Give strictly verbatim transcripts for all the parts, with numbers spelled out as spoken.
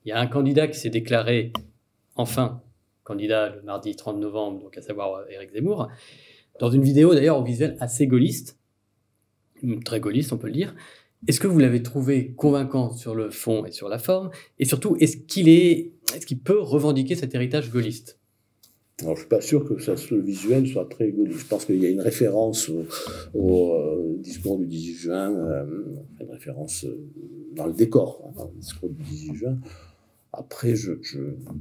il y a un candidat qui s'est déclaré, enfin, candidat le mardi trente novembre, donc à savoir Éric Zemmour, dans une vidéo d'ailleurs au visuel assez gaulliste, très gaulliste on peut le dire. Est-ce que vous l'avez trouvé convaincant sur le fond et sur la forme? Et surtout, est-ce qu'il est, est-ce qu'il peut revendiquer cet héritage gaulliste? Alors, je ne suis pas sûr que ça, le visuel soit très gaulliste. Je pense qu'il y a une référence au, au euh, discours du dix-huit juin, euh, une référence euh, dans le décor, hein, dans le discours du dix-huit juin. Après, je... je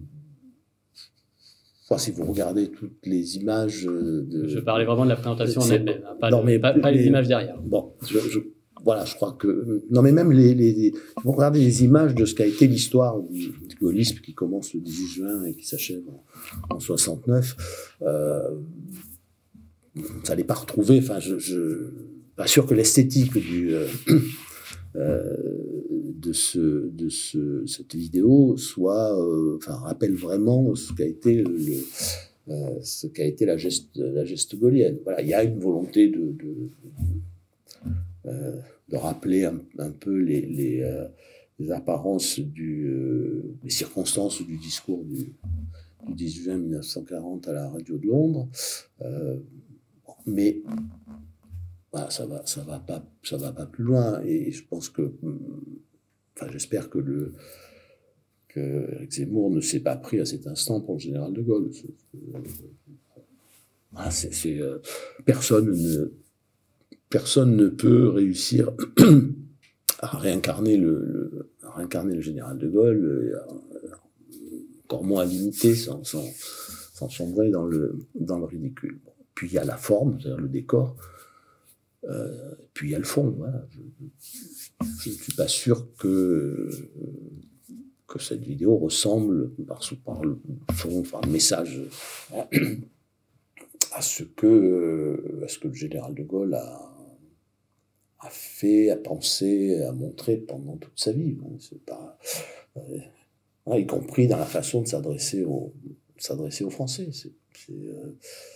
Enfin, si vous regardez toutes les images de... Je parlais vraiment de la présentation en elle-même, hein, pas, non, le, mais pas, pas les, les images derrière. Bon, je, je, voilà, je crois que... Non, mais même les... les, les vous regardez les images de ce qu'a été l'histoire du, du gaullisme qui commence le dix-huit juin et qui s'achève en, en soixante-neuf, euh, ça n'est pas retrouvé. Enfin, je... je pas sûr que l'esthétique du... Euh, euh, de, ce, de ce, cette vidéo soit, euh, enfin, rappelle vraiment ce qu'a été, le, euh, ce qu'a été la geste, la geste gaulienne. Voilà, il y a une volonté de, de, euh, de rappeler un, un peu les, les, euh, les apparences, du, euh, les circonstances du discours du, du dix-huit juin mille neuf cent quarante à la radio de Londres, euh, mais voilà, ça va, ça va pas, ça va pas plus loin. Et je pense que, enfin, j'espère que le que Éric Zemmour ne s'est pas pris à cet instant pour le général de Gaulle. Voilà, c'est, c'est, euh, personne ne, personne ne peut réussir à réincarner le, le, à réincarner le général de Gaulle, et à, encore moins à l'imiter sans, sans, sans sombrer dans le, dans le ridicule. Bon. Puis il y a la forme, c'est-à-dire le décor. Euh, puis il y a le fond. Voilà. Je ne suis pas sûr que, que cette vidéo ressemble par, par le fond, par le message à ce que, à ce que le général de Gaulle a, a fait, a pensé, a montré pendant toute sa vie. C'est pas, euh, y compris dans la façon de s'adresser aux, s'adresser aux Français. C'est, c'est, euh,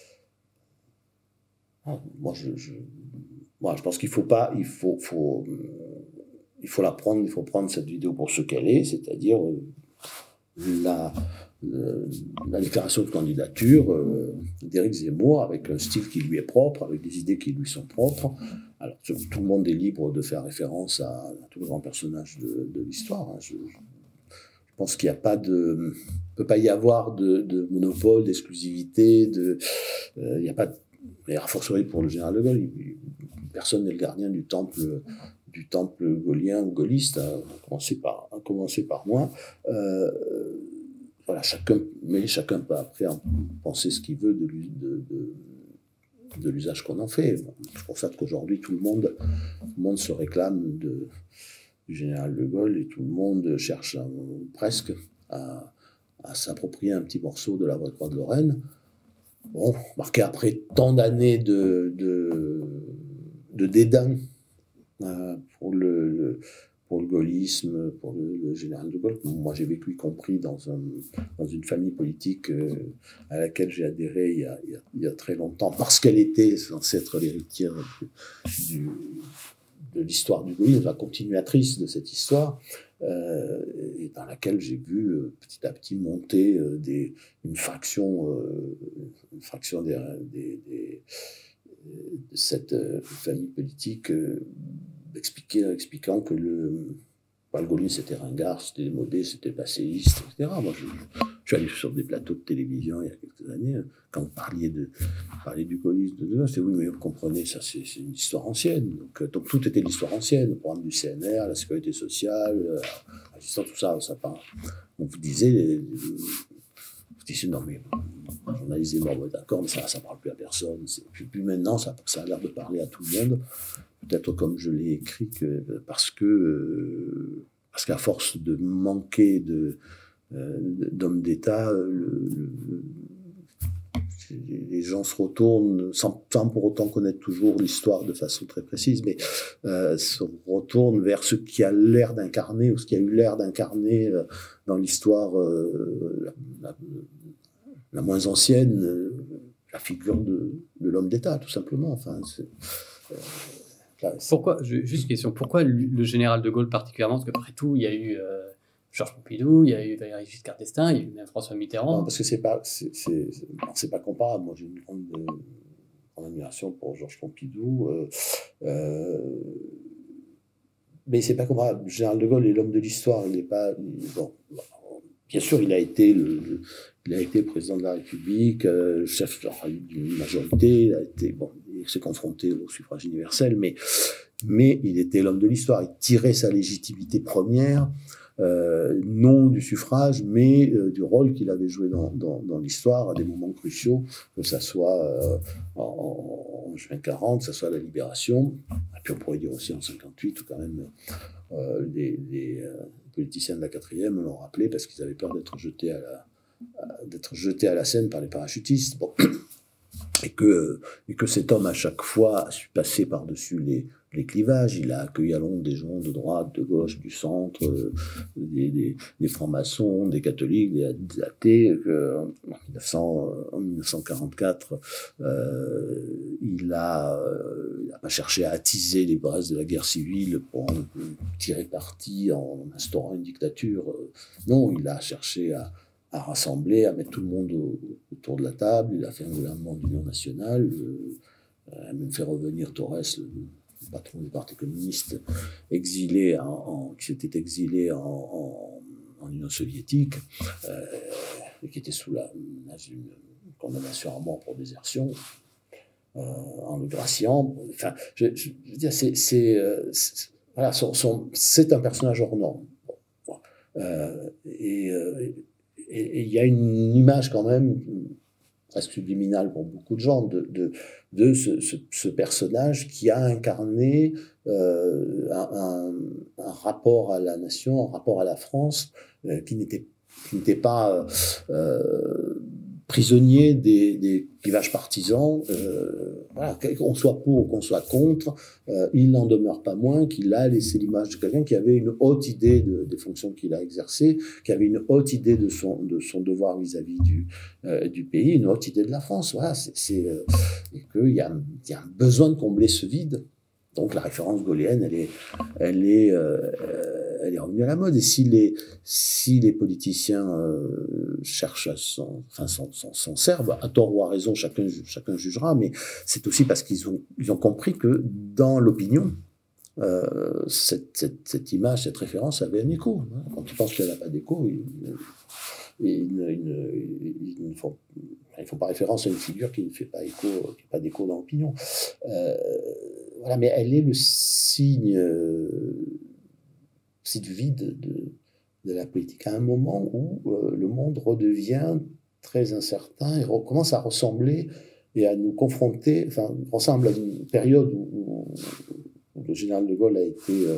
ah, moi, je, je Moi, je pense qu'il faut pas, il faut, faut, il faut la prendre, il faut prendre cette vidéo pour ce qu'elle est, c'est-à-dire la, la, la déclaration de candidature euh, d'Éric Zemmour avec un style qui lui est propre, avec des idées qui lui sont propres. Alors, tout le monde est libre de faire référence à, à tous les grands personnages de, de l'histoire. Hein. Je, je pense qu'il n'y a pas de, il peut pas y avoir de, de monopole, d'exclusivité, de, euh, il n'y a pas de, mais a fortiori pour le général de Gaulle, il, personne n'est le gardien du temple, du temple gaulien ou gaulliste, à commencer par, à commencer par moi. Euh, voilà, chacun, mais chacun peut après en penser ce qu'il veut de, de, de, de l'usage qu'on en fait. Je constate qu'aujourd'hui, tout le monde, tout le monde se réclame de, du général de Gaulle et tout le monde cherche à, presque à, à s'approprier un petit morceau de la voie croix de Lorraine. Bon, marqué après tant d'années de, de, de dédain euh, pour, le, le, pour le gaullisme, pour le, le général de Gaulle. Moi, j'ai vécu, y compris dans, un, dans une famille politique euh, à laquelle j'ai adhéré il y, a, il, y a, il y a très longtemps, parce qu'elle était censée être l'héritière du, de l'histoire du gaullisme, la continuatrice de cette histoire. Euh, et dans laquelle j'ai vu euh, petit à petit monter euh, des, une fraction, euh, une fraction des, des, des, de cette euh, famille politique euh, expliquer, expliquant que le, bah, le gaullisme c'était ringard, c'était démodé, c'était passéiste, et cetera. Moi, je, je suis allé sur des plateaux de télévision il y a quelques années, quand vous parliez, de, vous parliez du gaullisme, de, c'est oui, mais vous comprenez, ça c'est, c'est une histoire ancienne. Donc, donc tout était l'histoire ancienne, le programme du C N R, la sécurité sociale, euh, tout ça, ça part. On vous disait, vous disiez, non mais, journaliste est mort, d'accord, mais ça ne parle plus à personne. C'est, puis, puis maintenant, ça, ça a l'air de parler à tout le monde. Peut-être comme je l'ai écrit, que, parce que euh, parce qu'à force de manquer de, euh, d'hommes d'État, le, le, les gens se retournent, sans, sans pour autant connaître toujours l'histoire de façon très précise, mais euh, se retournent vers ce qui a l'air d'incarner, ou ce qui a eu l'air d'incarner euh, dans l'histoire euh, la, la, la moins ancienne, euh, la figure de, de l'homme d'État, tout simplement. Enfin, c'est, euh, Pourquoi, juste une question, pourquoi le général de Gaulle particulièrement? Parce qu'après tout, il y a eu, euh, Georges Pompidou, il y a eu Valéry Giscard d'Estaing, il y a eu même François Mitterrand. Non, parce que c'est pas, c'est, c'est, c'est pas comparable. Moi, j'ai une grande, grande admiration pour Georges Pompidou. Euh, euh, mais c'est pas comparable. Le général de Gaulle est l'homme de l'histoire. Il n'est pas. Il, bon, bien sûr, il a été le, le, il a été président de la République, euh, chef enfin, d'une majorité. Il a été bon, il s'est confronté au suffrage universel, mais mais il était l'homme de l'histoire. Il tirait sa légitimité première. Euh, non du suffrage, mais euh, du rôle qu'il avait joué dans, dans, dans l'histoire à des moments cruciaux, que ça soit euh, en, en juin quarante, que ça soit à la Libération, et puis on pourrait dire aussi en cinquante-huit, où quand même euh, les, les euh, politiciens de la quatrième l'ont rappelé parce qu'ils avaient peur d'être jetés à la, à, d'être jetés à la Seine par les parachutistes. Bon. Et que, et que cet homme, à chaque fois, a su passer par-dessus les, les clivages. Il a accueilli à Londres des gens de droite, de gauche, du centre, euh, des, des, des francs-maçons, des catholiques, des, des athées. Que, en, mille neuf cents, en mille neuf cent quarante-quatre, euh, il n'a euh, pas cherché à attiser les braises de la guerre civile pour en tirer parti en instaurant une dictature. Non, il a cherché à à rassembler, à mettre tout le monde au, autour de la table. Il a fait un gouvernement d'union nationale, euh, a même fait revenir Torres, le, le patron du Parti communiste, exilé en, en, qui s'était exilé en, en, en Union soviétique, euh, et qui était sous la, une condamnation à mort pour désertion, euh, en le graciant. Enfin, je, je, je veux dire, c'est, c'est, c'est, voilà, son, son, c'est un personnage hors norme. Bon, bon. Euh, et, euh, Et il y a une image quand même presque subliminale pour beaucoup de gens de, de, de ce, ce, ce personnage qui a incarné euh, un, un rapport à la nation, un rapport à la France euh, qui n'était qui n'était pas euh, prisonnier des, des clivages partisans. Euh, voilà, qu'on soit pour ou qu'on soit contre, euh, il n'en demeure pas moins qu'il a laissé l'image de quelqu'un qui avait une haute idée de, des fonctions qu'il a exercées, qui avait une haute idée de son, de son devoir vis-à-vis du, euh, du pays, une haute idée de la France. Voilà, c'est, c'est, euh, et qu'il y a, il y a un besoin de combler ce vide. Donc la référence gaullienne, elle est, elle est, euh, elle est revenue à la mode. Et si les, si les politiciens euh, cherchent à s'en, enfin, s'en, s'en, s'en servent, à tort ou à raison, chacun, chacun jugera, mais c'est aussi parce qu'ils ont, ils ont compris que dans l'opinion, euh, cette, cette, cette image, cette référence avait un écho. Quand ils pensent qu'elle n'a pas d'écho, ils, ils, ils, ils ne font, ils font pas référence à une figure qui ne fait pas écho, qui n'a pas d'écho dans l'opinion. Euh, Voilà, mais elle est le signe, euh, signe vide de, de la politique, à un moment où euh, le monde redevient très incertain et recommence à ressembler et à nous confronter, enfin, ressemble à une période où, où, où le général de Gaulle a été, euh,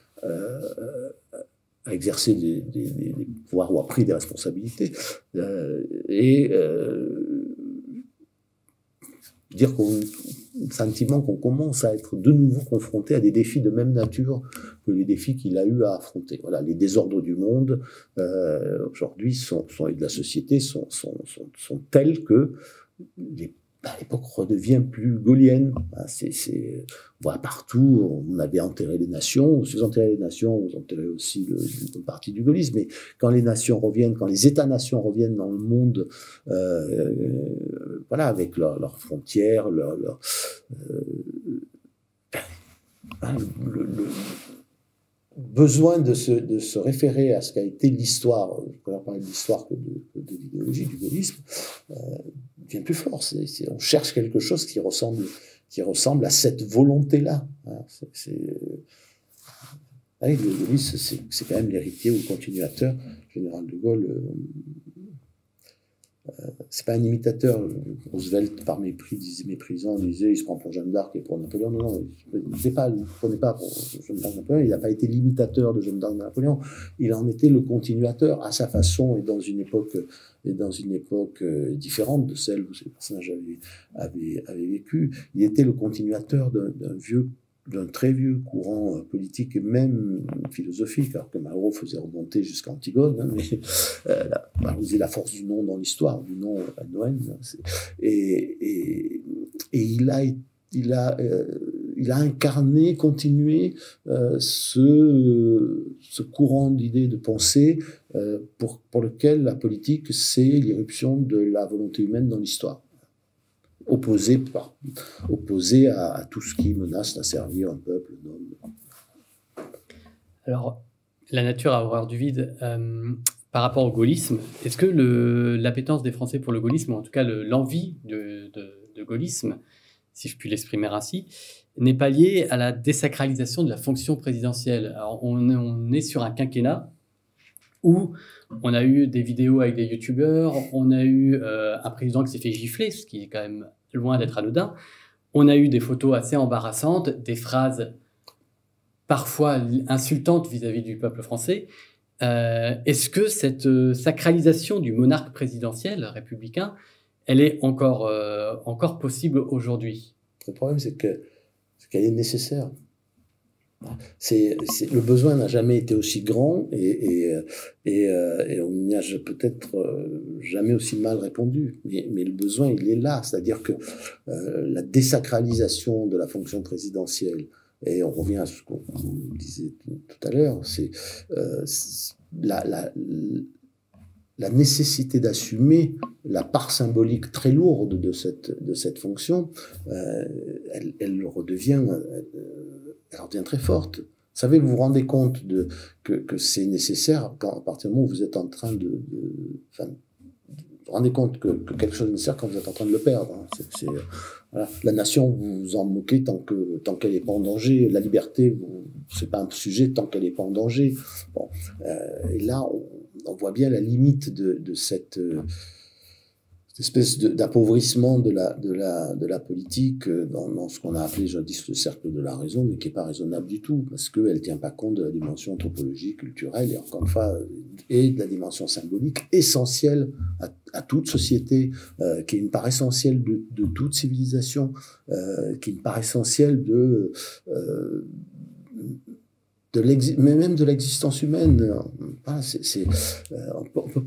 euh, a exercé des, des, des, des pouvoirs ou a pris des responsabilités, euh, et euh, dire qu'on sentiment qu'on commence à être de nouveau confronté à des défis de même nature que les défis qu'il a eu à affronter. Voilà, les désordres du monde euh, aujourd'hui sont, sont, et de la société sont, sont, sont, sont tels que les, à l'époque redevient plus gaulienne. C'est, c'est, on voit partout, on avait enterré les nations. Si vous enterrez les nations, vous enterrez aussi le, le parti du gaullisme. Mais quand les nations reviennent, quand les États-nations reviennent dans le monde, euh, euh, voilà, avec leurs leur frontières, leurs leur, euh, hein, le, le besoin de se, de se référer à ce qu'a été l'histoire, je préfère parler de l'histoire que de, que de l'idéologie du gaullisme, euh, devient plus fort. C'est, c'est, on cherche quelque chose qui ressemble, qui ressemble à cette volonté-là. Hein, c'est, c'est, ah oui, le gaullisme, c'est, c'est quand même l'héritier ou le continuateur. Le général de Gaulle, euh, Euh, c'est pas un imitateur. Roosevelt, par mépris, disait, méprisant, disait il se prend pour Jeanne d'Arc et pour Napoléon. Non, non, il ne pas, prenait pas pour Jeanne d'Arc Napoléon. Il n'a pas été l'imitateur de Jeanne d'Arc Napoléon. Il en était le continuateur à sa façon et dans une époque, et dans une époque différente de celle où ces personnages avaient, avaient, avaient vécu. Il était le continuateur d'un, d'un vieux d'un très vieux courant politique et même philosophique, alors que Malraux faisait remonter jusqu'à Antigone, hein, mais euh, la, Malraux disait la force du nom dans l'histoire, du nom à Noël, et, et, et il a, il a, euh, il a incarné, continué euh, ce, ce courant d'idées, de pensée euh, pour, pour lequel la politique, c'est l'irruption de la volonté humaine dans l'histoire, opposé, par, opposé à, à tout ce qui menace d'asservir un peuple, un homme. Alors, la nature a horreur du vide. Euh, par rapport au gaullisme, est-ce que le, l'appétence des Français pour le gaullisme, ou en tout cas le, l'envie de, de, de gaullisme, si je puis l'exprimer ainsi, n'est pas liée à la désacralisation de la fonction présidentielle? Alors, on, on est sur un quinquennat où on a eu des vidéos avec des youtubeurs, on a eu euh, un président qui s'est fait gifler, ce qui est quand même loin d'être anodin, on a eu des photos assez embarrassantes, des phrases parfois insultantes vis-à-vis du peuple français. Euh, est-ce que cette euh, sacralisation du monarque présidentiel républicain, elle est encore, euh, encore possible aujourd'hui? Le problème, c'est que, c'est qu'elle est nécessaire. C'est, c'est, le besoin n'a jamais été aussi grand et, et, et, euh, et on n'y a peut-être euh, jamais aussi mal répondu. Mais, mais le besoin, il est là. C'est-à-dire que euh, la désacralisation de la fonction présidentielle, et on revient à ce qu'on disait tout à l'heure, c'est euh, la, la, la nécessité d'assumer la part symbolique très lourde de cette, de cette fonction, euh, elle, elle redevient... Euh, elle redevient très forte. Vous savez, vous vous rendez compte de, que, que c'est nécessaire quand, à partir du moment où vous êtes en train de... de enfin, vous vous rendez compte que, que quelque chose est nécessaire quand vous êtes en train de le perdre. Hein. C'est, c'est, voilà. La nation, vous vous en moquez tant, que, tant qu'elle n'est pas en danger. La liberté, vous, c'est pas un sujet tant qu'elle n'est pas en danger. Bon, euh, et là, on, on voit bien la limite de, de cette... Euh, cette espèce de, d'appauvrissement de la, de, la, de la politique dans, dans ce qu'on a appelé jadis le cercle de la raison, mais qui n'est pas raisonnable du tout, parce qu'elle ne tient pas compte de la dimension anthropologique, culturelle, et encore une fois, et de la dimension symbolique essentielle à, à toute société, euh, qui est une part essentielle de, de toute civilisation, euh, qui est une part essentielle de... Euh, de l'exi- mais même de l'existence humaine. Voilà, c'est, c'est, euh, on peut, on peut,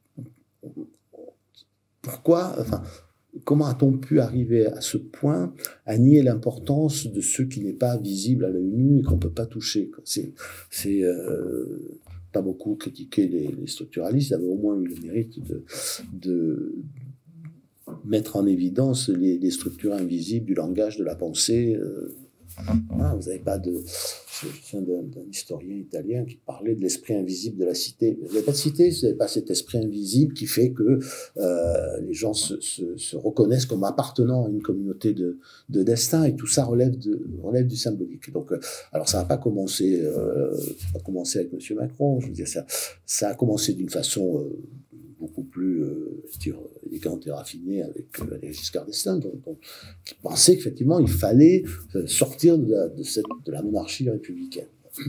Pourquoi, enfin, comment a-t-on pu arriver à ce point à nier l'importance de ce qui n'est pas visible à l'œil nu et qu'on ne peut pas toucher? C'est, c'est euh, pas beaucoup critiqué les, les structuralistes, ils avaient au moins eu le mérite de, de mettre en évidence les, les structures invisibles du langage, de la pensée. Euh, voilà, vous n'avez pas de... Je me souviens d'un, d'un historien italien qui parlait de l'esprit invisible de la cité. Vous n'avez pas de cité, vous n'avez pas cet esprit invisible qui fait que euh, les gens se, se, se reconnaissent comme appartenant à une communauté de, de destin, et tout ça relève, de, relève du symbolique. Donc, euh, alors ça n'a pas commencé, euh, ça a commencé avec M. Macron. Je veux dire, ça, ça a commencé d'une façon euh, beaucoup plus euh, je veux dire, élégante et raffinée avec euh, Giscard d'Estaing, donc, donc, qui pensait qu'effectivement il fallait euh, sortir de la, de, cette, de la monarchie républicaine.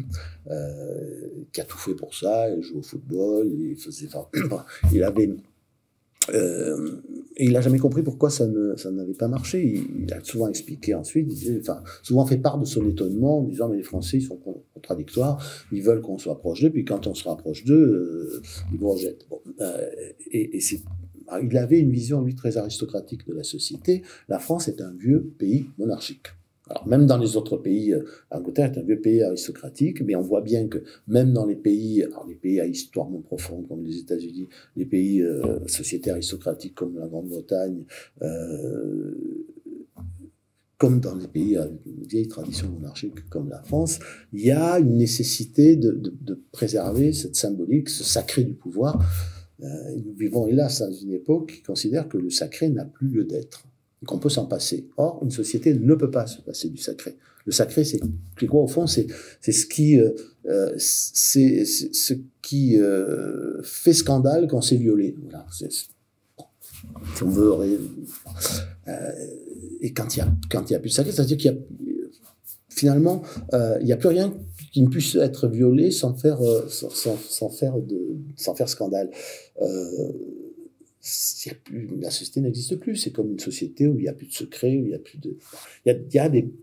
Euh, qui a tout fait pour ça, il jouait au football, il faisait, enfin, il avait, euh, et il n'a jamais compris pourquoi ça, ne, ça n'avait pas marché. Il, il a souvent expliqué ensuite, il disait, enfin, souvent fait part de son étonnement en disant mais les Français ils sont contradictoires, ils veulent qu'on se rapproche d'eux, puis quand on se rapproche d'eux, euh, ils vous rejettent. Bon, euh, et, et c'est, il avait une vision lui très aristocratique de la société. La France est un vieux pays monarchique. Alors, même dans les autres pays, l'Angleterre est un vieux pays aristocratique, mais on voit bien que même dans les pays, alors les pays à histoire moins profonde, comme les États-Unis, les pays euh, sociétés aristocratiques comme la Grande-Bretagne, euh, comme dans les pays à une vieille tradition monarchique comme la France, il y a une nécessité de, de, de préserver cette symbolique, ce sacré du pouvoir. Euh, nous vivons, hélas, dans une époque qui considère que le sacré n'a plus lieu d'être, qu'on peut s'en passer. Or, une société ne peut pas se passer du sacré. Le sacré, c'est, c'est quoi au fond? C'est, c'est ce qui, euh, c'est, c'est ce qui euh, fait scandale quand c'est violé. Voilà. C'est, c'est, si on veut, euh, et quand il y a quand il y a plus de sacré, c'est-à-dire qu'il y a finalement, euh, il n'y a plus rien qui ne puisse être violé sans faire euh, sans, sans, sans faire de sans faire scandale. Euh, Il y a plus, la société n'existe plus. C'est comme une société où il n'y a plus de secret, où il y a plus de. Il y a, il y a des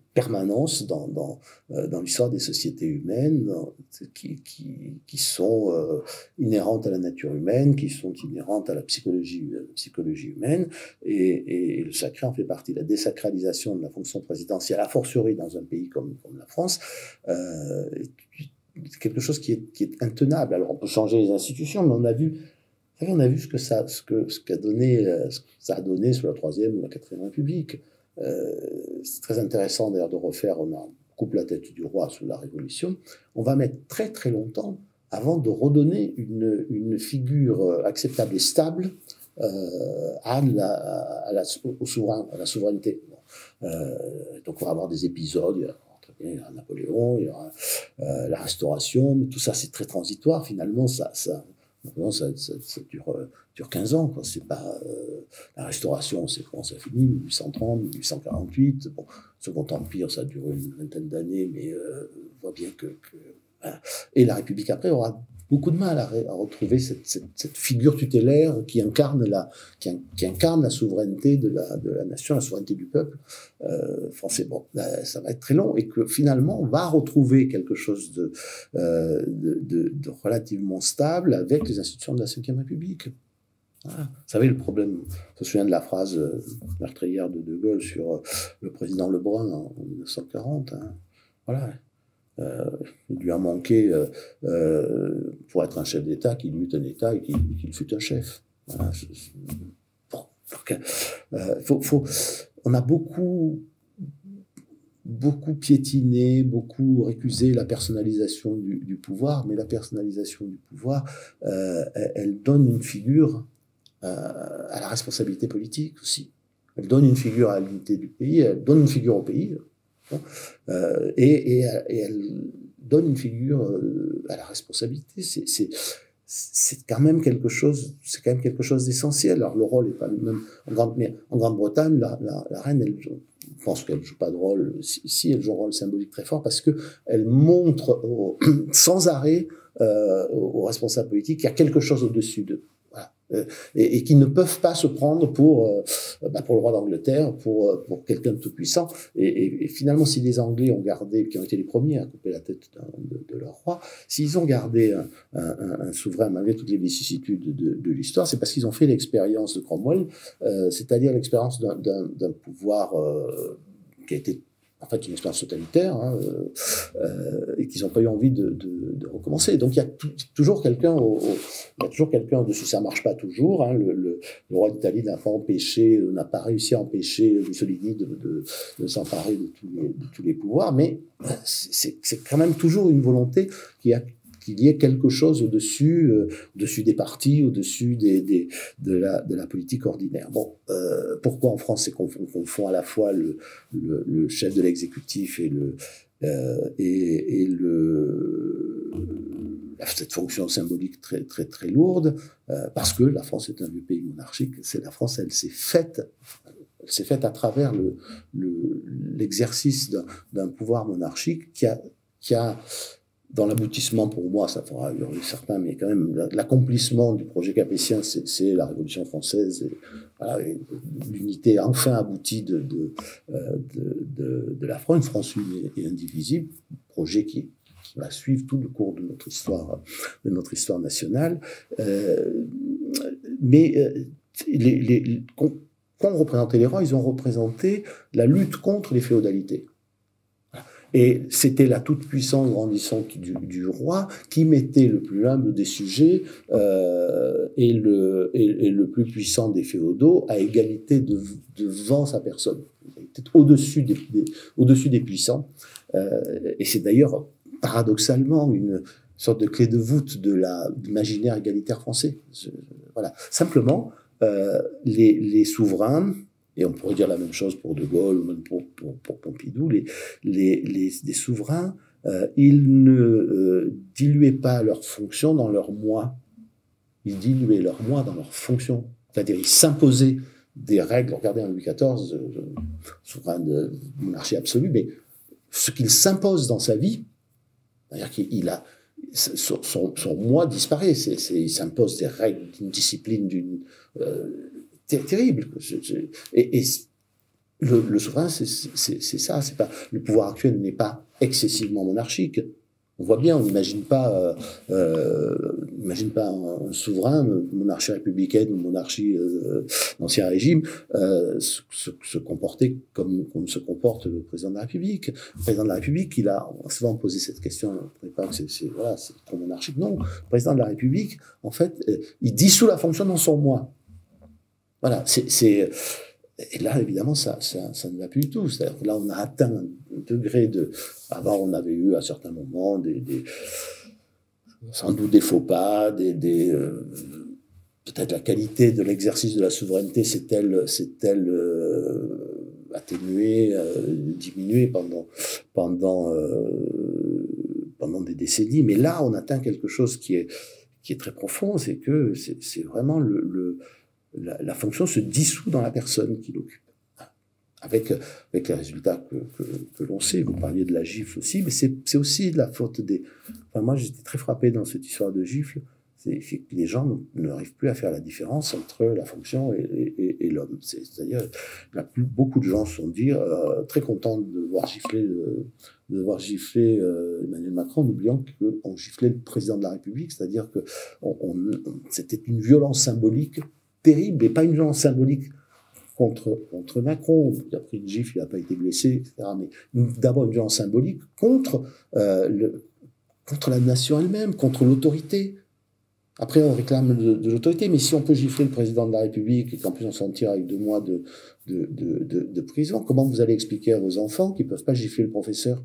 permanence dans, dans, euh, dans l'histoire des sociétés humaines, dans, qui, qui, qui sont euh, inhérentes à la nature humaine, qui sont inhérentes à la psychologie, à la psychologie humaine, et, et, et le sacré en fait partie. La désacralisation de la fonction présidentielle, a fortiori dans un pays comme, comme la France, euh, est quelque chose qui est, qui est intenable. Alors on peut changer les institutions, mais on a vu, on a vu ce que ça, ce que, ce qu'a donné, ce que ça a donné sous la troisième ou la quatrième République. Euh, c'est très intéressant d'ailleurs de refaire, on, a, on coupe la tête du roi sous la Révolution, on va mettre très très longtemps avant de redonner une, une figure acceptable et stable euh, à la, à la, au souverain, à la souveraineté. Bon. Euh, donc on va avoir des épisodes, il y aura, il y aura Napoléon, il y aura euh, la Restauration, mais tout ça c'est très transitoire, finalement ça... ça Non, ça, ça, ça dure, euh, dure quinze ans, quoi. C'est pas, euh, la Restauration, c'est quand ça finit, mille huit cent trente, mille huit cent quarante-huit. Bon, Second Empire, ça dure une vingtaine d'années, mais euh, on voit bien que, que voilà. Et la République, après, aura beaucoup de mal à, à retrouver cette, cette, cette figure tutélaire qui incarne la, qui, qui incarne la souveraineté de la, de la nation, la souveraineté du peuple euh, français. Bon, là, ça va être très long, et que finalement, on va retrouver quelque chose de, euh, de, de, de relativement stable avec les institutions de la cinquième République. Voilà. Vous savez, le problème, je me souviens de la phrase euh, meurtrière de De Gaulle sur euh, le président Lebrun en, en mille neuf cent quarante. Hein. Voilà. Euh, il lui a manqué, euh, euh, pour être un chef d'État, qu'il eût un État et qu'il qu'il fût un chef. Voilà. Je, je, bon, donc, euh, faut, faut, on a beaucoup, beaucoup piétiné, beaucoup récusé la personnalisation du, du pouvoir, mais la personnalisation du pouvoir, euh, elle, elle donne une figure euh, à la responsabilité politique aussi. Elle donne une figure à l'unité du pays, elle donne une figure au pays. Euh, et, et, et elle donne une figure euh, à la responsabilité. C'est, c'est, c'est quand même quelque chose, c'est quand même quelque chose d'essentiel. Alors le rôle est pas le même en Grande, mais en Grande-Bretagne, la, la, la reine, elle, je pense qu'elle joue pas de rôle. Si, si elle joue un rôle symbolique très fort parce que elle montre au, sans arrêt euh, aux responsables politiques qu'il y a quelque chose au-dessus d'eux. Voilà. Et, et qui ne peuvent pas se prendre pour, euh, bah pour le roi d'Angleterre, pour, pour quelqu'un de tout puissant. Et, et, et finalement, si les Anglais ont gardé, qui ont été les premiers à couper la tête de, de leur roi, s'ils ont gardé un, un, un souverain malgré toutes les vicissitudes de, de l'histoire, c'est parce qu'ils ont fait l'expérience de Cromwell, euh, c'est-à-dire l'expérience d'un, d'un, d'un pouvoir euh, qui a été en fait une expérience totalitaire, hein, euh, et qu'ils n'ont pas eu envie de, de, de recommencer. Donc il y a tout, toujours quelqu'un au, au, il y a toujours quelqu'un au-dessus. Ça marche pas toujours. Hein, le, le, le roi d'Italie n'a pas empêché, n'a pas réussi à empêcher Mussolini de, de, de s'emparer de tous les, de tous les pouvoirs, mais c'est, c'est quand même toujours une volonté qui a qu'il y ait quelque chose au-dessus, euh, au-dessus des partis, au-dessus des, des, de, la, de la politique ordinaire. Bon, euh, pourquoi en France c'est qu'on confond à la fois le, le, le chef de l'exécutif et le euh, et, et le cette fonction symbolique très très très lourde, euh, parce que la France est un vieux pays monarchique. C'est la France, elle s'est faite. Elle s'est faite à travers le, le, l'exercice d'un, d'un pouvoir monarchique qui a qui a dans l'aboutissement, pour moi, ça fera hurler certains, mais quand même, l'accomplissement du projet capétien, c'est, c'est la Révolution française, et, voilà, et l'unité enfin aboutie de, de, de, de, de la France, une France une et indivisible, projet qui, qui va suivre tout le cours de notre histoire, de notre histoire nationale. Euh, mais euh, les, les, quand on représentait les rois, ils ont représenté la lutte contre les féodalités. Et c'était la toute-puissance grandissante du, du roi qui mettait le plus humble des sujets euh, et, le, et, et le plus puissant des féodaux à égalité de, devant sa personne. Il était au-dessus des, des, au-dessus des puissants. Euh, et c'est d'ailleurs paradoxalement une sorte de clé de voûte de la, de l'imaginaire égalitaire français. Je, voilà. Simplement, euh, les, les souverains, et on pourrait dire la même chose pour De Gaulle ou même pour, pour, pour Pompidou, les, les, les, les souverains, euh, ils ne euh, diluaient pas leurs fonctions dans leur moi. Ils diluaient leur moi dans leurs fonctions. C'est-à-dire, ils s'imposaient des règles. Regardez en Louis quatorze, euh, souverain de monarchie absolue, mais ce qu'il s'impose dans sa vie, c'est-à-dire qu'il a son, son, son moi disparaît. C'est, c'est, il s'impose des règles, d'une discipline, d'une euh, terrible. Je, je, et, et le, le souverain, c'est ça. C'est pas, le pouvoir actuel n'est pas excessivement monarchique. On voit bien, on n'imagine pas, euh, euh, imagine pas un, un souverain, monarchie républicaine ou monarchie euh, d'ancien régime, euh, se, se, se comporter comme, comme se comporte le président de la République. Le président de la République, il a souvent posé cette question, pas que c'est voilà, c'est trop monarchique. Non, le président de la République, en fait, euh, il dissout la fonction dans son mois. Voilà, c'est et là, évidemment, ça, ça, ça ne va plus du tout. C'est-à-dire que là, on a atteint un degré de... Avant, on avait eu à certains moments des, des sans doute des faux pas, des, des euh, peut-être la qualité de l'exercice de la souveraineté s'est-elle s'est-elle euh, atténuée, euh, diminuée pendant pendant euh, pendant des décennies. Mais là, on atteint quelque chose qui est qui est très profond, c'est que c'est vraiment le, le La, la fonction se dissout dans la personne qui l'occupe. Avec, avec les résultats que, que, que l'on sait. Vous parliez de la gifle aussi, mais c'est aussi de la faute des... Enfin, moi, j'étais très frappé dans cette histoire de gifle. C'est que les gens n'arrivent plus à faire la différence entre la fonction et, et, et l'homme. C'est-à-dire, beaucoup de gens se sont dit euh, très contents de voir gifler, euh, de voir gifler euh, Emmanuel Macron, en oubliant qu'on giflait le président de la République. C'est-à-dire que on, on, c'était une violence symbolique terrible, et pas une violence symbolique contre, contre Macron. Il a pris une gifle, il n'a pas été blessé, et cetera. Mais d'abord une violence symbolique contre, euh, le, contre la nation elle-même, contre l'autorité. Après, on réclame de, de l'autorité, mais si on peut gifler le président de la République et qu'en plus on s'en tire avec deux mois de, de, de, de, de prison, comment vous allez expliquer à vos enfants qu'ils ne peuvent pas gifler le professeur?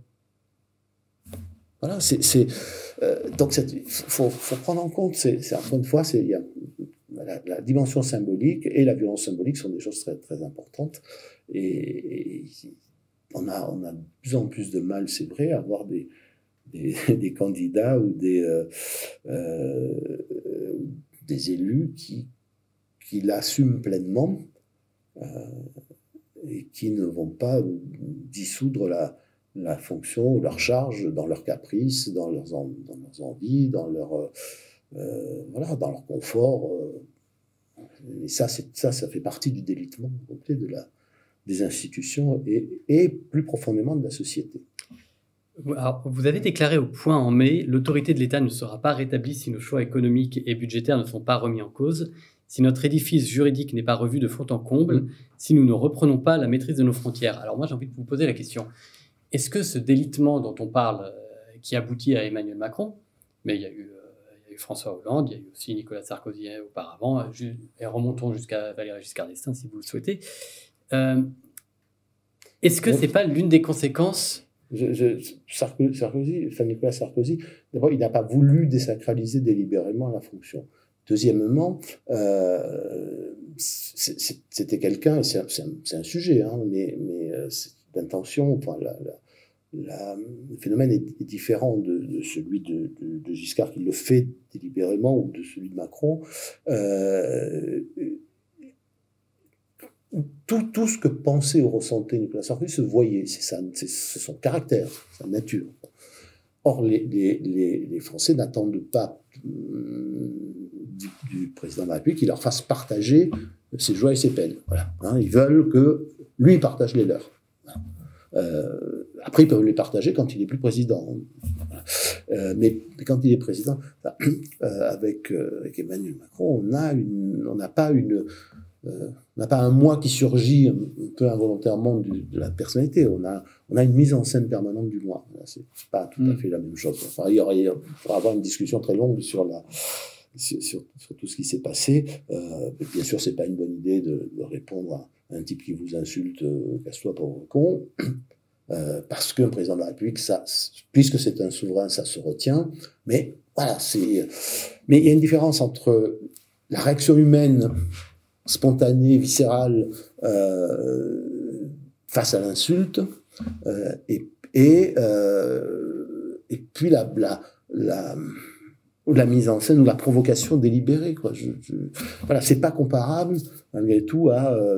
Voilà, c'est... Euh, donc, il faut, faut prendre en compte, c'est encore une fois, il y a la, la dimension symbolique et la violence symbolique sont des choses très, très importantes. Et, et on, a, on a de plus en plus de mal, c'est vrai, à avoir des, des, des candidats ou des, euh, euh, des élus qui, qui l'assument pleinement euh, et qui ne vont pas dissoudre la, la fonction ou leur charge dans leurs caprices, dans leurs, en, dans leurs envies, dans leur... Euh, Euh, voilà, dans leur confort. Euh, et ça, ça, ça fait partie du délitement complet de la, des institutions et, et plus profondément de la société. Alors, vous avez déclaré au Point en mai, l'autorité de l'État ne sera pas rétablie si nos choix économiques et budgétaires ne sont pas remis en cause, si notre édifice juridique n'est pas revu de fond en comble, mmh. si nous ne reprenons pas la maîtrise de nos frontières. Alors moi, j'ai envie de vous poser la question. Est-ce que ce délitement dont on parle, euh, qui aboutit à Emmanuel Macron, mais il y a eu... François Hollande, il y a eu aussi Nicolas Sarkozy auparavant, et remontons jusqu'à Valéry Giscard d'Estaing si vous le souhaitez. Euh, Est-ce que ce n'est pas l'une des conséquences je, je, Sarkozy, Sarkozy, enfin Nicolas Sarkozy, d'abord, il n'a pas voulu désacraliser délibérément la fonction. Deuxièmement, euh, c'était quelqu'un, et c'est un, un sujet, hein, mais, mais l'intention, enfin, la, la, La, le phénomène est, est différent de, de celui de, de, de Giscard qui le fait délibérément ou de celui de Macron. Euh, tout, tout ce que pensait ou ressentait Nicolas Sarkozy se voyait, c'est son caractère, sa nature. Or, les, les, les, les Français n'attendent pas du, du président de la République qu'il leur fasse partager ses joies et ses peines. Voilà. Hein, ils veulent que lui partage les leurs. Voilà. Euh, après, ils peuvent les partager quand il n'est plus président. Euh, mais, mais quand il est président, euh, avec, euh, avec Emmanuel Macron, on a une, on n'a pas une, euh, on n'a pas un moi qui surgit un, un peu involontairement du, de la personnalité. On a, on a une mise en scène permanente du moi. C'est pas tout à fait la même chose. Enfin, il y aurait, il faudra avoir une discussion très longue sur la, sur, sur, sur tout ce qui s'est passé. Euh, bien sûr, c'est pas une bonne idée de, de répondre à un type qui vous insulte, euh, casse-toi pauvre con. Euh, parce qu'un président de la République, ça, puisque c'est un souverain, ça se retient. Mais voilà, c'est. Mais il y a une différence entre la réaction humaine spontanée, viscérale, euh, face à l'insulte, euh, et et euh, et puis la la la la mise en scène ou la provocation délibérée, quoi. Je, je, voilà, c'est pas comparable malgré tout à euh,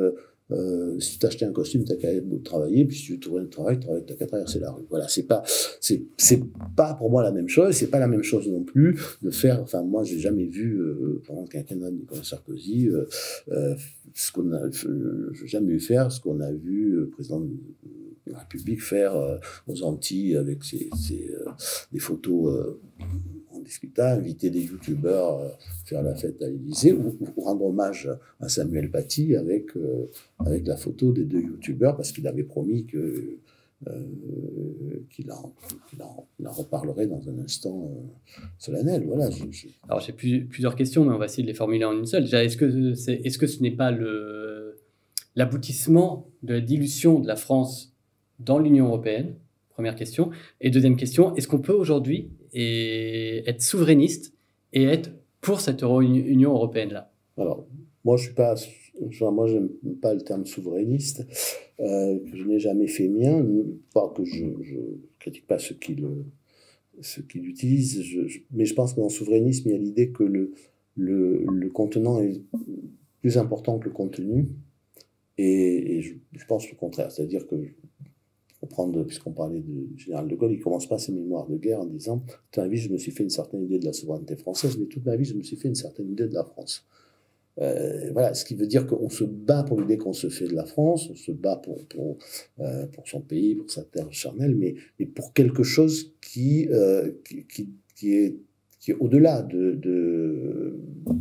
Euh, si tu t'achetais un costume, t'as qu'à travailler, puis si tu veux trouver un travail, t'as qu'à traverser la rue. Voilà, c'est pas, c'est, c'est pas pour moi la même chose, c'est pas la même chose non plus de faire, enfin, moi, j'ai jamais vu, euh, pendant le quinquennat de Nicolas Sarkozy, euh, euh, ce qu'on a, j'ai jamais vu faire ce qu'on a vu le président de la République faire euh, aux Antilles avec ses, ses, euh, des photos, euh, en discutant, inviter des youtubeurs, euh, faire la fête à l'Élysée, ou, ou rendre hommage à Samuel Paty avec, euh, avec la photo des deux youtubeurs, parce qu'il avait promis que, euh, qu'il en, qu'il en, qu'il en reparlerait dans un instant euh, solennel. Voilà, je, je... Alors j'ai plus, plusieurs questions, mais on va essayer de les formuler en une seule. Déjà, est-ce que, c'est, est-ce que ce n'est pas le, l'aboutissement de la dilution de la France dans l'Union européenne? Première question. Et deuxième question, est-ce qu'on peut aujourd'hui et être souverainiste et être pour cette Euro- Union européenne-là? Alors, moi, je suis pas, genre, moi, j'aime pas le terme souverainiste, euh, que je n'ai jamais fait mien, pas que je, je critique pas ceux qui le, ceux qui l'utilisent, je, je, mais je pense que dans le souverainisme, il y a l'idée que le, le, le contenant est plus important que le contenu, et, et je, je pense le contraire, c'est-à-dire que pour prendre, puisqu'on parlait du général de Gaulle, il commence pas ses mémoires de guerre en disant « Toute ma vie, je me suis fait une certaine idée de la souveraineté française, mais toute ma vie, je me suis fait une certaine idée de la France. Euh, » Voilà, ce qui veut dire qu'on se bat pour l'idée qu'on se fait de la France, on se bat pour, pour, euh, pour son pays, pour sa terre charnelle, mais, mais pour quelque chose qui, euh, qui, qui, qui est, qui est au-delà de, de,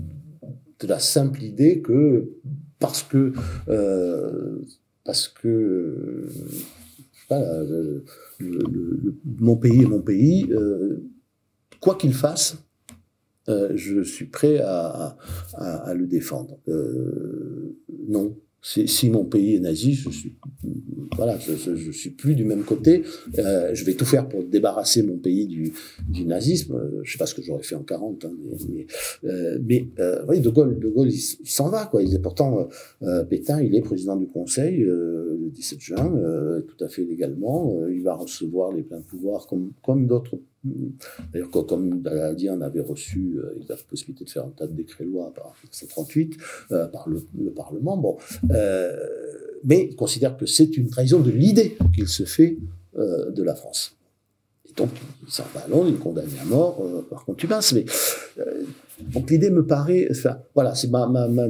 de la simple idée que parce que, euh, parce que Voilà, le, le, le, mon pays est mon pays. Euh, quoi qu'il fasse, euh, je suis prêt à, à, à le défendre. Euh, non. Si, si mon pays est nazi, je suis, voilà, je, je, je suis plus du même côté. Euh, je vais tout faire pour débarrasser mon pays du, du nazisme. Euh, je sais pas ce que j'aurais fait en quarante, hein, mais, mais, euh, mais euh, oui, De Gaulle, De Gaulle, il, il s'en va, quoi. Il est pourtant euh, Pétain, il est président du Conseil euh, le dix-sept juin, euh, tout à fait légalement. Euh, il va recevoir les pleins pouvoirs comme comme d'autres. D'ailleurs, comme Daladian avait reçu euh, la possibilité de faire un tas de décrets-lois par l'article cent trente-huit, euh, par le, le Parlement, bon, euh, mais il considère que c'est une trahison de l'idée qu'il se fait euh, de la France. Et donc, il s'en va à Londres, il est condamné à mort euh, par contumace. Mais euh, donc l'idée me paraît, enfin, voilà, c'est ma, ma, ma,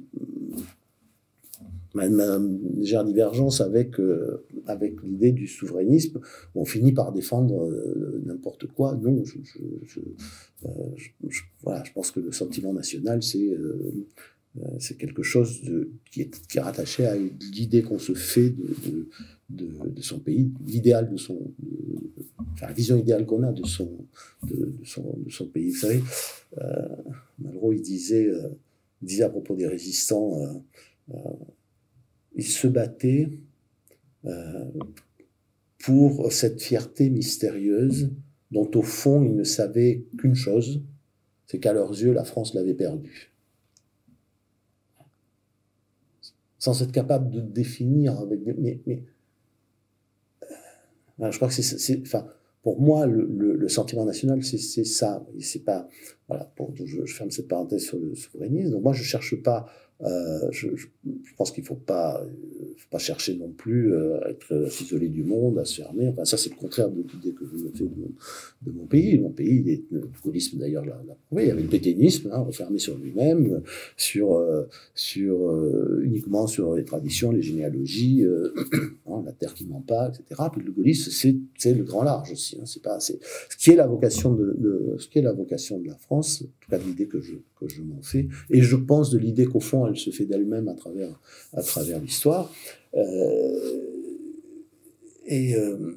ma, ma légère divergence avec, euh, avec l'idée du souverainisme. On finit par défendre euh, n'importe quoi. Non, je, je, je, euh, je, je, voilà, je pense que le sentiment national, c'est euh, c'est quelque chose de, qui, est, qui est rattaché à l'idée qu'on se fait de, de, de, de son pays, l'idéal de son, de, enfin la vision idéale qu'on a de son, de, de son, de son pays. Vous savez, euh, Malraux, il disait, euh, il disait à propos des résistants, euh, euh, ils se battaient euh, pour cette fierté mystérieuse dont au fond ils ne savaient qu'une chose, c'est qu'à leurs yeux la France l'avait perdue. Sans être capable de définir avec des, mais, mais euh, je crois que c'est, c'est enfin pour moi le, le, le sentiment national c'est, c'est ça, c'est pas voilà, pour, je, je ferme cette parenthèse sur le souverainisme. Donc moi je cherche pas Euh, je, je, je pense qu'il ne faut pas, euh, faut pas chercher non plus euh, à être à s'isoler du monde, à se fermer. Enfin, ça, c'est le contraire de l'idée que je me fais de mon, de mon pays. Mon pays, il est, le gaullisme d'ailleurs l'a, l'a prouvé. Il y avait le pétainisme, hein, refermé sur lui-même, sur, euh, sur, euh, uniquement sur les traditions, les généalogies, euh, hein, la terre qui ment pas, et cetera. Puis le gaullisme, c'est, c'est le grand large aussi. Hein, c'est pas, c'est, ce qui est la vocation de, de, ce qui est la vocation de la France, en tout cas de l'idée que je, que je m'en fais, et je pense de l'idée qu'au fond, elle se fait d'elle-même à travers, à travers l'histoire. Euh, et euh,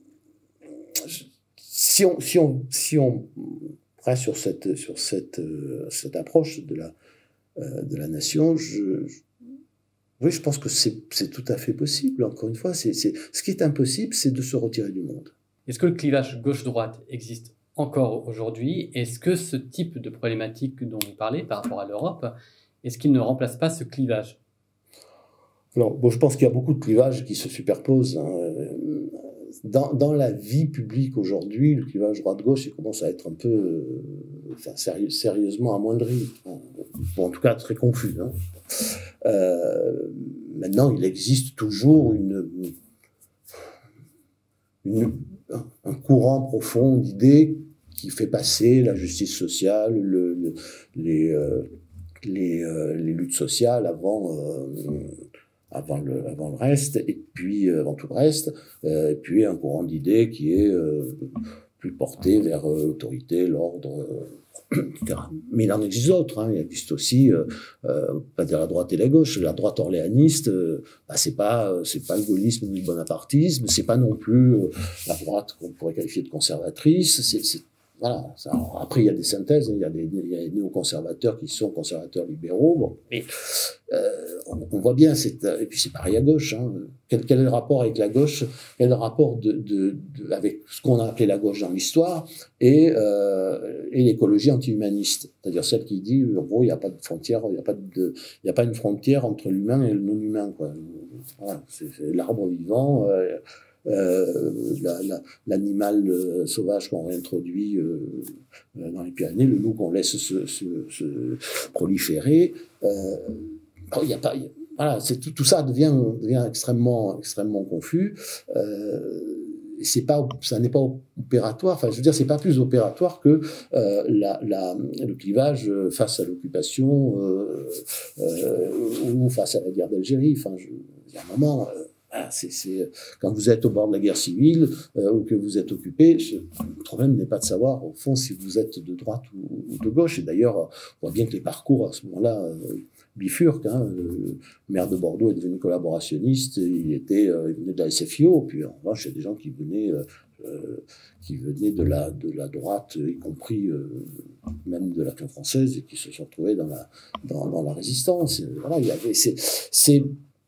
si on, si on, si on reste sur cette, sur cette, euh, cette approche de la, euh, de la nation, je, je, oui, je pense que c'est, c'est tout à fait possible. Encore une fois, c'est, c'est, ce qui est impossible, c'est de se retirer du monde. Est-ce que le clivage gauche-droite existe encore aujourd'hui? Est-ce que ce type de problématique dont vous parlez par rapport à l'Europe, est-ce qu'il ne remplace pas ce clivage? Alors, bon, je pense qu'il y a beaucoup de clivages qui se superposent. Hein. Dans, dans la vie publique aujourd'hui, le clivage droite-gauche, il commence à être un peu, euh, enfin, sérieux, sérieusement amoindri. Bon, en tout cas, très confus. Hein. Euh, maintenant, il existe toujours une, une, un courant profond d'idées qui fait passer la justice sociale, le, le, les, euh, les, euh, les luttes sociales avant, euh, avant, le, avant le reste, et puis euh, avant tout le reste, euh, et puis un courant d'idées qui est euh, plus porté vers euh, l'autorité, l'ordre, euh, et cetera. Mais il en existe d'autres. Hein. Il existe aussi, euh, euh, pas dire la droite et la gauche. La droite orléaniste, euh, bah, c'est pas, c'est pas le gaullisme ni le bonapartisme, c'est pas non plus euh, la droite qu'on pourrait qualifier de conservatrice. C'est, c'est Voilà. Ça, après, il y a des synthèses, il y a des, il y a des néoconservateurs qui sont conservateurs libéraux. Bon, mais euh, on, on voit bien, c'est, et puis c'est pareil à gauche. Hein. Quel, quel est le rapport avec la gauche? Quel est le rapport de, de, de, avec ce qu'on a appelé la gauche dans l'histoire et, euh, et l'écologie anti-humaniste? C'est-à-dire celle qui dit, en gros, il n'y a pas de frontière, il n'y a pas de, il n'y a pas une frontière entre l'humain et le non-humain, quoi. Voilà, c'est, c'est l'arbre vivant. Euh, Euh, la, la, l'animal euh, sauvage qu'on réintroduit euh, dans les Pyrénées, le loup qu'on laisse se, se, se proliférer, euh, il y a pas, y a, voilà, c'est tout, tout ça devient, devient extrêmement, extrêmement confus. Euh, et c'est pas, ça n'est pas opératoire. Enfin, je veux dire, c'est pas plus opératoire que euh, la, la, le clivage face à l'occupation euh, euh, ou face à la guerre d'Algérie. Enfin, je, il y a un moment. Euh, Voilà, c'est, c'est, quand vous êtes au bord de la guerre civile euh, ou que vous êtes occupé, ce, le problème n'est pas de savoir, au fond, si vous êtes de droite ou, ou de gauche. Et d'ailleurs, on voit bien que les parcours, à ce moment-là, euh, bifurquent. Hein. Le maire de Bordeaux est devenu collaborationniste, il, était, euh, il venait de la S F I O, puis en revanche, il y a des gens qui venaient, euh, euh, qui venaient de, la, de la droite, y compris euh, même de l'Action française, et qui se sont retrouvés dans la, dans, dans la résistance. Et voilà, il y avait... C'est, c'est,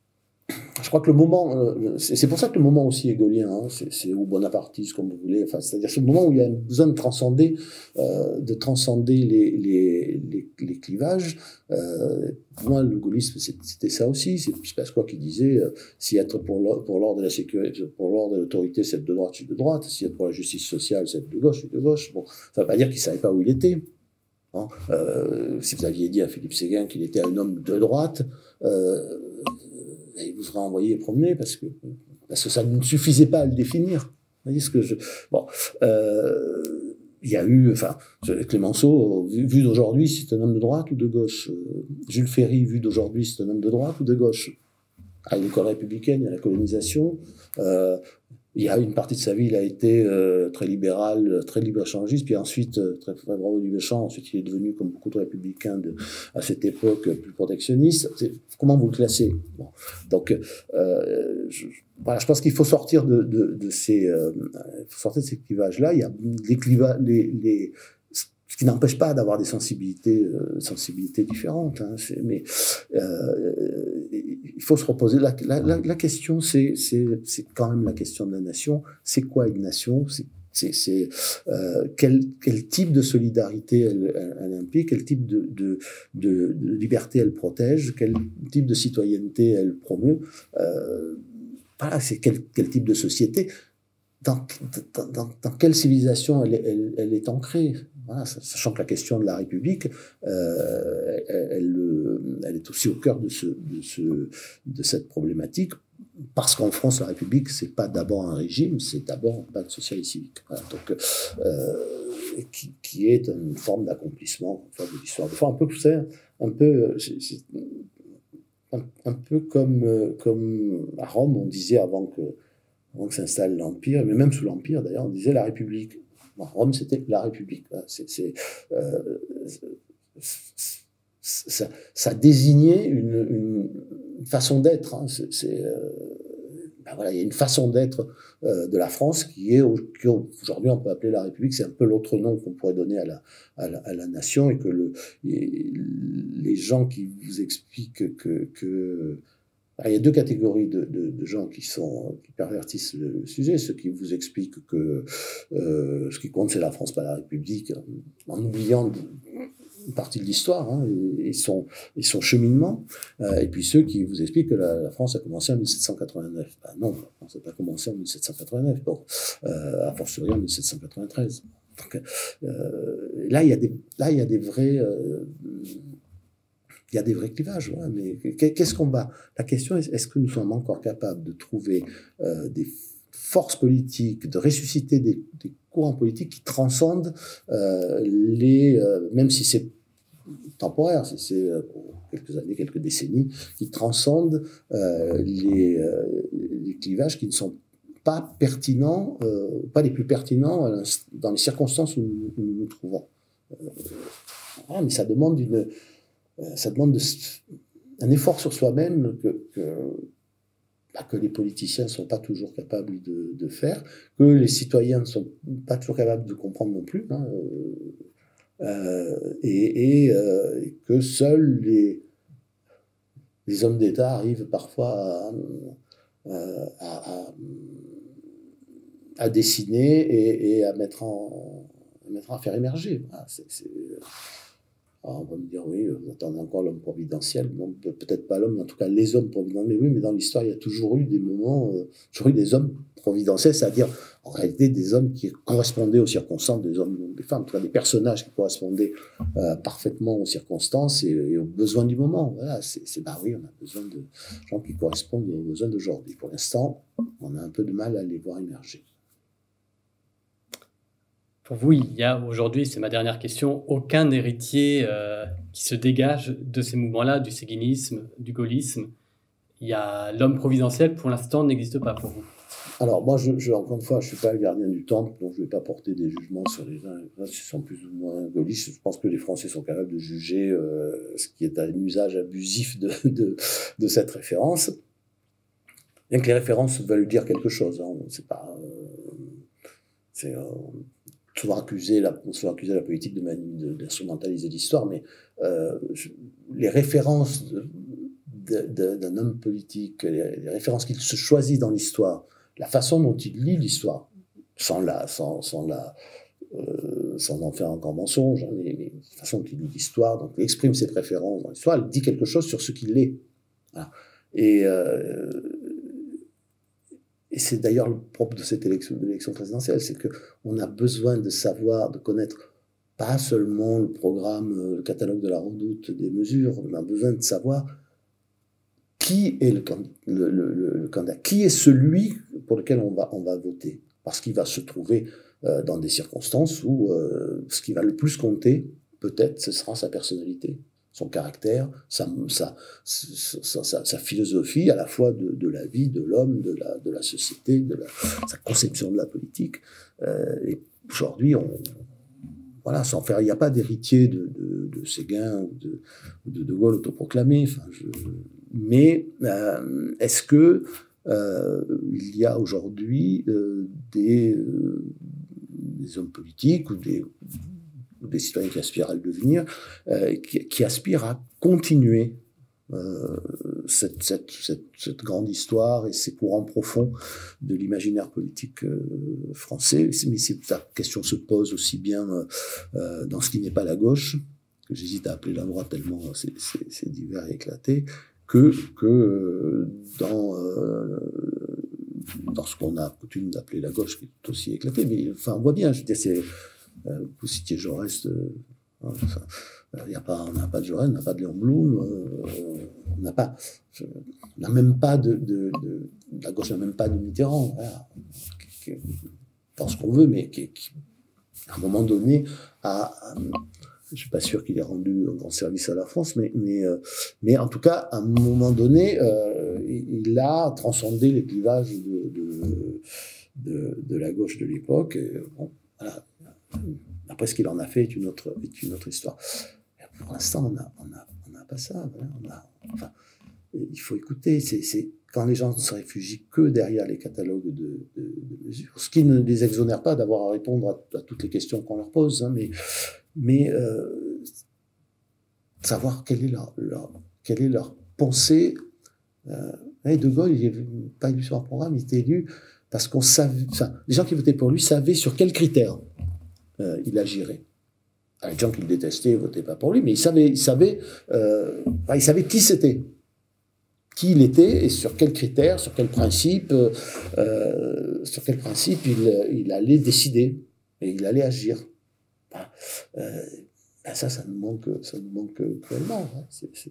je crois que le moment, euh, c'est, c'est pour ça que le moment aussi est gaulien, hein, c'est, c'est ou bonapartiste comme vous voulez. Enfin, c'est-à-dire c'est le moment où il y a besoin de transcender, euh, de transcender les les les, les clivages. Euh, pour moi, le gaullisme c'était ça aussi. C'est Pasqua qui disait euh, si être pour l'ordre, pour l'ordre de la sécurité, pour l'ordre de l'autorité, c'est être de droite, je suis de droite. Si être pour la justice sociale, c'est être de gauche, je suis de gauche. Bon, ça veut pas dire qu'il savait pas où il était. Hein. Euh, si vous aviez dit à Philippe Séguin qu'il était un homme de droite. Euh, Et il vous sera envoyé promener parce que, parce que ça ne suffisait pas à le définir. Vous voyez ce que je... Bon, euh, il y a eu, enfin, Clémenceau, vu, vu d'aujourd'hui, c'est un homme de droite ou de gauche. Jules Ferry, vu d'aujourd'hui, c'est un homme de droite ou de gauche. À l'école républicaine, il y a la colonisation. Euh, il y a une partie de sa vie, il a été euh, très libéral, très libre-échangiste, puis ensuite euh, très favorable au libre-échange. Ensuite, il est devenu, comme beaucoup de républicains de, à cette époque, plus protectionniste. C'est, comment vous le classez? Bon. Donc, euh, je, voilà, je pense qu'il faut sortir de, de, de ces, euh, faut sortir de ces clivages-là. Il y a les clivages, les, les ce qui n'empêche pas d'avoir des sensibilités, euh, sensibilités différentes. Hein, c'est, mais euh, il faut se reposer. La, la, la, la question, c'est, c'est, c'est quand même la question de la nation. C'est quoi une nation? C'est, c'est, c'est euh, quel, quel type de solidarité elle, elle, elle implique? Quel type de, de, de, de liberté elle protège? Quel type de citoyenneté elle promeut? euh, Voilà, c'est quel, quel type de société? Dans, dans, dans, dans quelle civilisation elle, elle, elle est ancrée? Voilà, sachant que la question de la République, euh, elle, elle, elle est aussi au cœur de, ce, de, ce, de cette problématique, parce qu'en France, la République, c'est pas d'abord un régime, c'est d'abord un pacte social et civique. Voilà, donc, euh, qui, qui est une forme d'accomplissement enfin, de l'histoire. Des fois, un peu, vous savez, un peu, c'est, c'est, un, un peu comme, comme à Rome, on disait avant que avant que s'installe l'Empire, mais même sous l'Empire d'ailleurs, on disait la République. Bon, Rome, c'était la République. C'est, c'est, euh, ça, ça désignait une, une façon d'être. Hein. C'est, c'est, euh, ben voilà, il y a une façon d'être euh, de la France qui est, qui aujourd'hui on peut appeler la République. C'est un peu l'autre nom qu'on pourrait donner à la, à la, à la nation, et que le, et les gens qui vous expliquent que, que alors, il y a deux catégories de, de, de gens qui, sont, qui pervertissent le sujet. Ceux qui vous expliquent que euh, ce qui compte, c'est la France, pas la République, en oubliant une partie de l'histoire hein, et, et, son, et son cheminement. Euh, et puis ceux qui vous expliquent que la, la France a commencé en dix-sept cent quatre-vingt-neuf. Ben non, la France n'a pas commencé en dix-sept cent quatre-vingt-neuf, bon, euh, a fortiori en dix-sept cent quatre-vingt-treize. Donc, euh, là, il y a des, là, il y a des vrais... Euh, il y a des vrais clivages, ouais, mais qu'est-ce qu'on bat? La question est, est-ce que nous sommes encore capables de trouver euh, des forces politiques, de ressusciter des, des courants politiques qui transcendent euh, les, euh, même si c'est temporaire, si c'est euh, quelques années, quelques décennies, qui transcendent euh, les, euh, les clivages qui ne sont pas pertinents, euh, pas les plus pertinents euh, dans les circonstances où nous où nous, nous trouvons. Euh, ah, mais ça demande une, euh, ça demande de, un effort sur soi-même que, que, bah, que les politiciens ne sont pas toujours capables de, de faire, que les citoyens ne sont pas toujours capables de comprendre non plus, hein, euh, et, et euh, que seuls les, les hommes d'État arrivent parfois à, à, à, à dessiner et, et à mettre en, à mettre à faire émerger. Voilà, c'est, c'est, alors on va me dire, oui, vous attendez encore l'homme providentiel. Non, peut-être pas l'homme, mais en tout cas les hommes providentiels. Mais oui, mais dans l'histoire, il y a toujours eu des moments, euh, toujours eu des hommes providentiels, c'est-à-dire en réalité des hommes qui correspondaient aux circonstances, des hommes des femmes, en tout cas des personnages qui correspondaient euh, parfaitement aux circonstances et, et aux besoins du moment. Voilà, c'est, c'est bah oui, on a besoin de gens qui correspondent aux besoins d'aujourd'hui. Pour l'instant, on a un peu de mal à les voir émerger. Pour vous, il y a aujourd'hui, c'est ma dernière question, aucun héritier euh, qui se dégage de ces mouvements-là, du séguinisme, du gaullisme. Il y a l'homme providentiel, pour l'instant, n'existe pas pour vous. Alors moi, je, je, encore une fois, je ne suis pas le gardien du temple, donc je ne vais pas porter des jugements sur les uns et les autres qui sont plus ou moins gaullistes. Je pense que les Français sont capables de juger euh, ce qui est un usage abusif de, de, de cette référence. Bien que les références veulent dire quelque chose. Hein. C'est pas... Euh, c'est... Euh, souvent accuser la, souvent accuser la politique de, de, d'instrumentaliser l'histoire, mais euh, je, les références de, de, de, d'un homme politique, les, les références qu'il se choisit dans l'histoire, la façon dont il lit l'histoire, sans la, sans, sans la, euh, sans en faire encore mensonge, hein, mais, mais la façon dont il lit l'histoire, donc il exprime ses préférences dans l'histoire, elle dit quelque chose sur ce qu'il est. Voilà. Et euh, Et c'est d'ailleurs le propre de cette élection, de l'élection présidentielle, c'est qu'on a besoin de savoir, de connaître pas seulement le programme, le catalogue de la redoute des mesures, on a besoin de savoir qui est le, le, le, le candidat, qui est celui pour lequel on va, on va voter. Parce qu'il va se trouver euh, dans des circonstances où euh, ce qui va le plus compter, peut-être, ce sera sa personnalité, son caractère, sa, sa, sa, sa, sa philosophie à la fois de, de la vie, de l'homme, de la, de la société, de la, sa conception de la politique. Euh, et aujourd'hui, on, voilà, sans faire, il n'y a pas d'héritier de, de, de Séguin ou de, de De Gaulle autoproclamé. Enfin, je, mais euh, est-ce que euh, il y a aujourd'hui euh, des, euh, des hommes politiques ou des des citoyens qui aspirent à le devenir, euh, qui, qui aspirent à continuer euh, cette, cette, cette, cette grande histoire et ces courants profonds de l'imaginaire politique euh, français. Mais la question se pose aussi bien euh, dans ce qui n'est pas la gauche, que j'hésite à appeler la droite tellement c'est, c'est, c'est divers et éclaté, que, que euh, dans, euh, dans ce qu'on a coutume d'appeler la gauche, qui est aussi éclaté. Mais enfin, on voit bien, je veux dire, c'est... Euh, vous citiez Jaurès, euh, enfin, euh, y a pas, on n'a pas de Jaurès, on n'a pas de Léon Blum, euh, on n'a pas, je, on n'a même pas de, de, de, la gauche n'a même pas de Mitterrand, voilà, qui, qui pense qu'on veut, mais qui, qui, à un moment donné, a, a, je suis pas sûr qu'il ait rendu un grand service à la France, mais, mais, euh, mais en tout cas, à un moment donné, euh, il, il a transcendé les clivages de, de, de, de la gauche de l'époque. Et, bon, voilà. Après, ce qu'il en a fait est une autre, est une autre histoire. Et pour l'instant, on n'a on a, on a pas ça. Voilà, on a, enfin, il faut écouter. C'est, c'est quand les gens ne se réfugient que derrière les catalogues de, de, de mesures, ce qui ne les exonère pas d'avoir à répondre à, à toutes les questions qu'on leur pose, hein, mais, mais euh, savoir quelle est leur, leur, quelle est leur pensée. Euh, De Gaulle, il n'est pas élu sur un programme, il était élu parce qu'on savait, enfin, les gens qui votaient pour lui savaient sur quels critères euh, il agirait. Les gens qui le détestaient ne votaient pas pour lui, mais ils savaient, ils savaient, euh, enfin, ils savaient qui c'était, qui il était et sur quels critères, sur quels principes, euh, sur quels principes il, il allait décider et il allait agir. Enfin, euh, ben ça, ça nous manque, ça nous manque cruellement. Hein. C'est, c'est...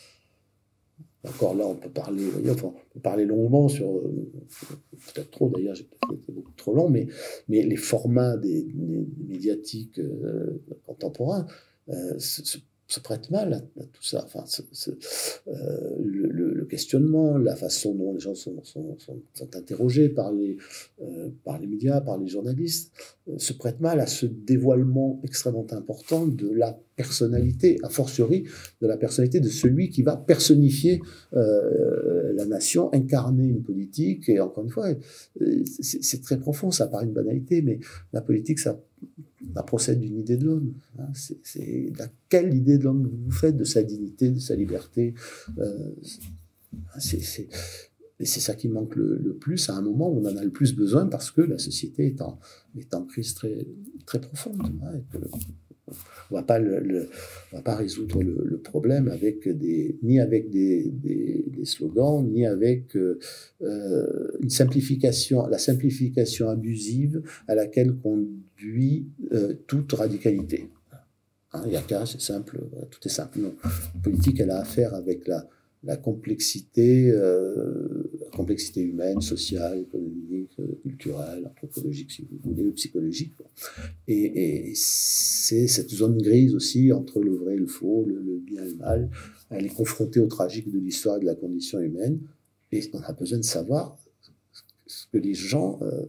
Encore là, on peut parler, voyez, enfin, on peut parler longuement sur, peut-être trop d'ailleurs, j'ai peut-être été beaucoup trop long, mais, mais les formats des, des médiatiques euh, contemporains euh, se, se, se prêtent mal à, à tout ça. Enfin, ce, ce, euh, le, le, le questionnement, la façon dont les gens sont, sont, sont, sont interrogés par les, euh, par les médias, par les journalistes, euh, se prêtent mal à ce dévoilement extrêmement important de la personnalité, a fortiori de la personnalité de celui qui va personnifier euh, la nation, incarner une politique. Et encore une fois, c'est, c'est très profond, ça paraît une banalité, mais la politique, ça, ça procède d'une idée de l'homme. Hein. C'est, c'est la, quelle idée de l'homme vous faites, de sa dignité, de sa liberté. Euh, c'est, c'est, et c'est ça qui manque le, le plus à un moment où on en a le plus besoin, parce que la société est en, est en crise très, très profonde. Hein, et que, on va pas le, le, on va pas résoudre le, le problème avec des, ni avec des, des, des slogans, ni avec euh, une simplification, la simplification abusive à laquelle conduit euh, toute radicalité. Hein, il y a qu'à, c'est simple, tout est simple. Non. La politique, elle a affaire avec la, la complexité, euh, la complexité humaine, sociale, économique, culturelle, anthropologique, si vous voulez, ou psychologique. Et, et c'est cette zone grise aussi entre le vrai et le faux, le, le bien et le mal. Elle est confrontée au tragique de l'histoire et de la condition humaine. Et on a besoin de savoir ce que les gens, euh,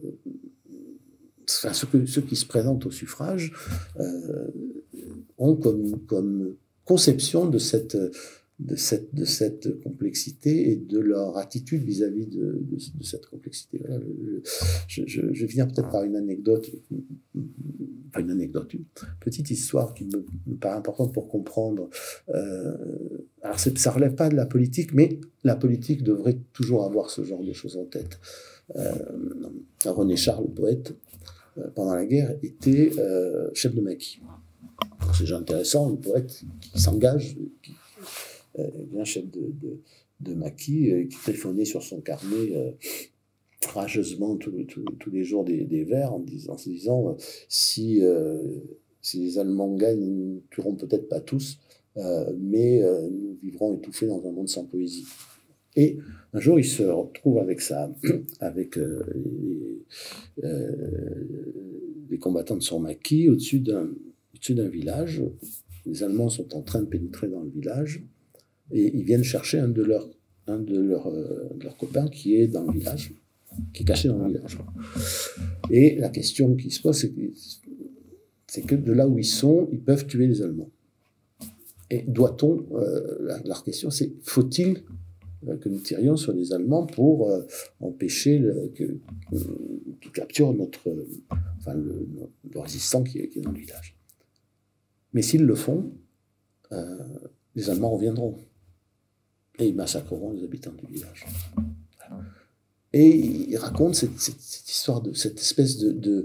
enfin, ce que, ceux qui se présentent au suffrage, euh, ont comme, comme conception de cette, de, cette, de cette complexité et de leur attitude vis-à-vis de, de, de cette complexité. Voilà, le, je, je, je viens peut-être par une anecdote, pas une anecdote, une petite histoire qui me, me paraît importante pour comprendre. Euh, alors, c'est, ça ne relève pas de la politique, mais la politique devrait toujours avoir ce genre de choses en tête. Euh, René Char, le poète, euh, pendant la guerre, était euh, chef de maquis. C'est déjà intéressant, le poète qui s'engage, qui euh, devient chef de, de, de maquis, euh, qui téléphonait sur son carnet euh, rageusement tous tout, tout les jours des, des vers en, disant, en se disant euh, si, euh, si les Allemands gagnent, nous ne tuerons peut-être pas tous, euh, mais euh, nous vivrons étouffés dans un monde sans poésie. Et un jour, il se retrouve avec ça, avec euh, les, euh, les combattants de son maquis au-dessus d'un au-dessus d'un village. Les Allemands sont en train de pénétrer dans le village et ils viennent chercher un de leurs, un de leurs, euh, de leurs copains qui est dans le village, qui est caché dans le village. Et la question qui se pose, c'est que, c'est que de là où ils sont, ils peuvent tuer les Allemands. Et doit-on, euh, la, leur question, c'est faut-il que nous tirions sur les Allemands pour euh, empêcher le, que, que, qu'ils capturent notre, euh, enfin le, le résistant qui est, qui est dans le village. Mais s'ils le font, euh, les Allemands reviendront. Et ils massacreront les habitants du village. Voilà. Et il raconte cette, cette, cette histoire de cette espèce de, de,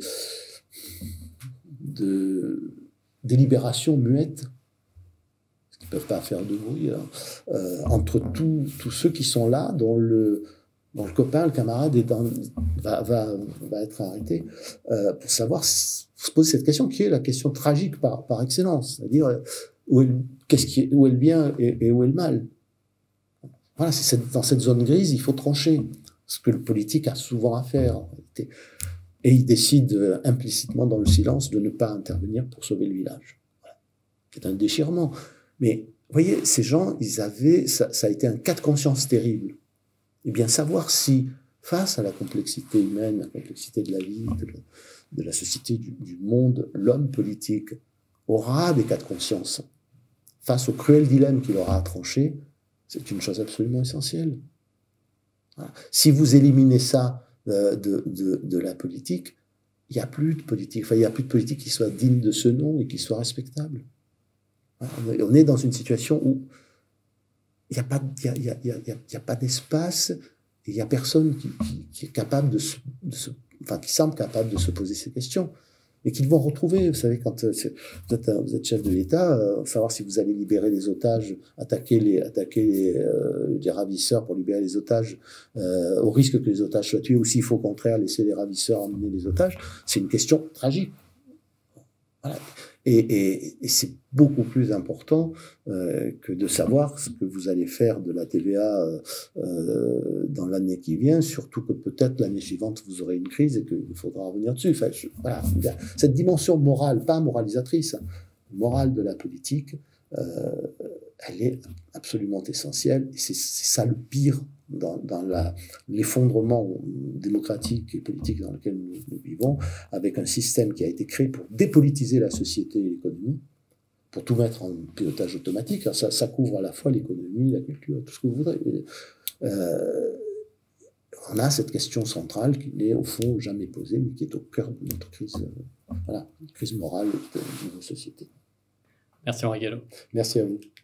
de délibération muette, parce qu'ils ne peuvent pas faire de bruit, hein, euh, entre tous ceux qui sont là, dont le, dont le copain, le camarade est dans, va, va, va être arrêté, euh, pour savoir si, se poser cette question qui est la question tragique par, par excellence, c'est-à-dire où est, qu'est-ce qui est, où est le bien et, et où est le mal. Voilà, c'est cette, dans cette zone grise, il faut trancher, ce que le politique a souvent à faire en réalité. Et il décide euh, implicitement dans le silence de ne pas intervenir pour sauver le village. Voilà. C'est un déchirement. Mais vous voyez, ces gens, ils avaient, ça, ça a été un cas de conscience terrible. Et bien savoir si, face à la complexité humaine, la complexité de la vie, de la, de la société, du, du monde, l'homme politique aura des cas de conscience face au cruel dilemme qu'il aura à trancher, c'est une chose absolument essentielle. Voilà. Si vous éliminez ça euh, de, de, de la politique, il n'y a plus de politique. Enfin, il n'y a plus de politique qui soit digne de ce nom et qui soit respectable. Voilà. On est dans une situation où il n'y a pas, il y a, il y a, il y a, il y a pas d'espace et il n'y a personne qui, qui, qui est capable de se, de se enfin, qui semble capable de se poser ces questions, et qu'ils vont retrouver. Vous savez, quand euh, vous, êtes, vous êtes chef de l'État, euh, savoir si vous allez libérer les otages, attaquer les, attaquer les, euh, les ravisseurs pour libérer les otages, euh, au risque que les otages soient tués, ou s'il faut au contraire laisser les ravisseurs emmener les otages, c'est une question tragique. Voilà. Et, et, et c'est beaucoup plus important euh, que de savoir ce que vous allez faire de la T V A euh, euh, dans l'année qui vient, surtout que peut-être l'année suivante vous aurez une crise et qu'il faudra revenir dessus. Enfin, je, voilà, cette dimension morale, pas moralisatrice, morale de la politique, euh, elle est absolument essentielle. Et c'est ça le pire dans, dans l'effondrement démocratique et politique dans lequel nous, nous vivons, avec un système qui a été créé pour dépolitiser la société et l'économie, pour tout mettre en pilotage automatique. Alors ça, ça couvre à la fois l'économie, la culture, tout ce que vous voudrez. Euh, on a cette question centrale qui n'est au fond jamais posée, mais qui est au cœur de notre crise, euh, voilà, crise morale de, de nos sociétés. Merci Henri Gallo. Merci à vous.